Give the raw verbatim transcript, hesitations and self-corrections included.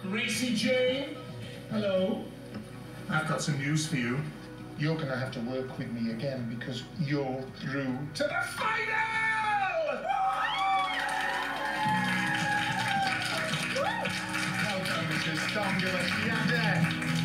Gracie Jayne, hello. I've got some news for you. You're going to have to work with me again because you're through to the final! Well done, Missus Stongular.